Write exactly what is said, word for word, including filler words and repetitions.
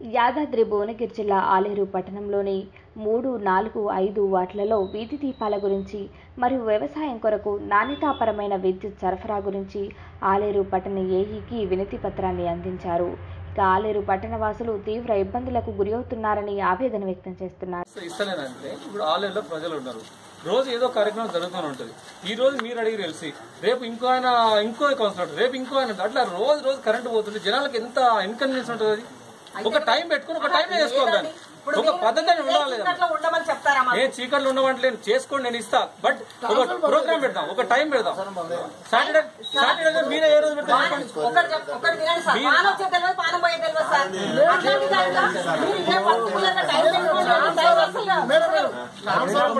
యాదాద్రి భువనగిరి జిల్లా ఆలేరు పట్టణంలోని మూడు నాలుగు ఐదు వార్డులలో వీధి దీపాల గురించి మరియు వ్యవసాయం కొరకు నాణ్యతాపరమైన విద్యుత్ సరఫరా గురించి ఆలేరు పట్టణ ఏఈకి వినతి పత్రాన్ని అందించారు. ఇక ఆలేరు పట్టణ వాసులు తీవ్ర ఇబ్బందులకు గురవుతున్నారని ఆవేదన వ్యక్తం చేస్తున్నారు. ఇప్పుడు ఆలేరులో ప్రజలు ఉన్నారు, రోజు ఏదో కార్యక్రమం జరుగుతూనే ఉంటుంది. ఈ రోజు మీరు అడిగి తెలిసి రేపు ఇంకో ఆయన ఇంకో కౌన్సిలర్ రేపు ఇంకో ఆయన అట్లా రోజు రోజు కరెంటు పోతుంది. జనాలకు ఎంత ఇన్కన్వీనియన్స్ ఉంటుంది. ఒక టైం పెట్టుకుని ఒక టైం చేసుకోవాలి, ఒక పద్ధతి ఉండాలి. నేను చీకట్లు ఉండమంటలేను, చేసుకోండి, నేను ఇస్తా. బట్ ఒక ప్రోగ్రామ్ పెడతాం, ఒక టైం పెడతాం. సాటర్డే సాటర్డే మీరే ఏ రోజు పెడతాం?